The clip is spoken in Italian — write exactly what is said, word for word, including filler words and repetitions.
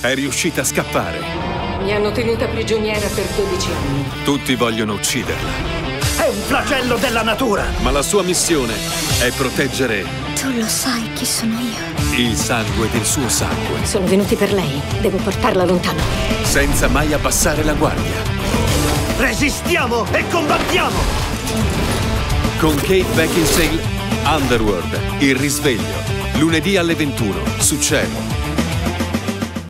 È riuscita a scappare. Mi hanno tenuta prigioniera per dodici anni. Tutti vogliono ucciderla. È un flagello della natura! Ma la sua missione è proteggere... Tu lo sai chi sono io. Il sangue del suo sangue. Sono venuti per lei. Devo portarla lontano. Senza mai abbassare la guardia. Resistiamo e combattiamo! Con Kate Beckinsale, Underworld, Il risveglio. Lunedì alle ventuno, su Cielo.